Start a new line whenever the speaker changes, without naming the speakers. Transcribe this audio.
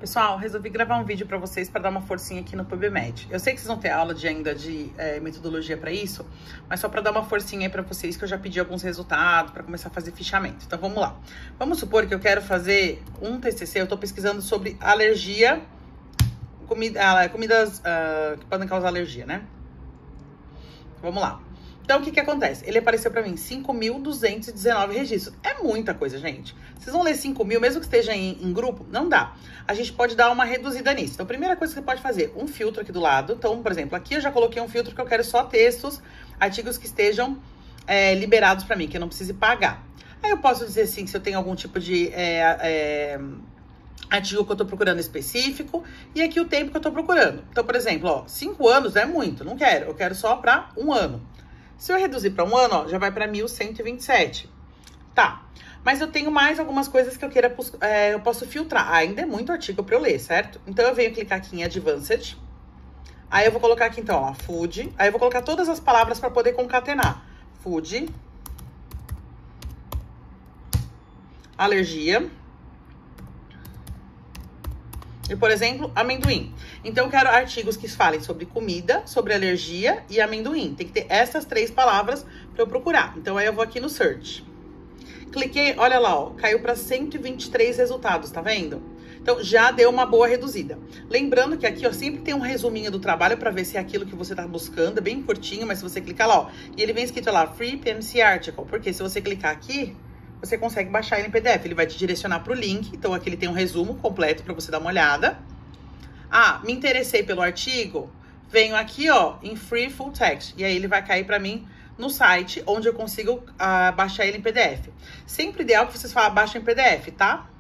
Pessoal, resolvi gravar um vídeo pra vocês pra dar uma forcinha aqui no PubMed. Eu sei que vocês vão ter aula ainda de metodologia pra isso, mas só pra dar uma forcinha aí pra vocês que eu já pedi alguns resultados pra começar a fazer fichamento. Então vamos lá. Vamos supor que eu quero fazer um TCC, eu tô pesquisando sobre alergia, comidas que podem causar alergia, né? Vamos lá. Então, o que acontece? Ele apareceu pra mim 5.219 registros. É muita coisa, gente. Vocês vão ler 5.000, mesmo que esteja em grupo? Não dá. A gente pode dar uma reduzida nisso. Então, a primeira coisa que você pode fazer, um filtro aqui do lado. Então, por exemplo, aqui eu já coloquei um filtro que eu quero só textos, artigos que estejam liberados pra mim, que eu não precise pagar. Aí eu posso dizer assim, se eu tenho algum tipo de artigo que eu tô procurando específico, e aqui o tempo que eu tô procurando. Então, por exemplo, ó, 5 anos é muito, não quero. Eu quero só pra 1 ano. Se eu reduzir para 1 ano, ó, já vai para 1.127. Tá. Mas eu tenho mais algumas coisas que eu queira, eu posso filtrar. Ainda é muito artigo para eu ler, certo? Então eu venho clicar aqui em Advanced. Aí eu vou colocar aqui então, ó, Food. Aí eu vou colocar todas as palavras para poder concatenar. Food. Alergia. E, por exemplo, amendoim. Então, eu quero artigos que falem sobre comida, sobre alergia e amendoim. Tem que ter essas 3 palavras para eu procurar. Então, aí eu vou aqui no Search. Cliquei, olha lá, ó, caiu para 123 resultados, tá vendo? Então, já deu uma boa reduzida. Lembrando que aqui, ó, sempre tem um resuminho do trabalho para ver se é aquilo que você tá buscando. É bem curtinho, mas se você clicar lá, ó, e ele vem escrito lá, Free PMC Article. Porque se você clicar aqui, você consegue baixar ele em PDF. Ele vai te direcionar para o link. Então, aqui ele tem um resumo completo para você dar uma olhada. Ah, me interessei pelo artigo. Venho aqui, ó, em Free Full Text. E aí, ele vai cair para mim no site, onde eu consigo baixar ele em PDF. Sempre ideal que vocês baixem em PDF, tá?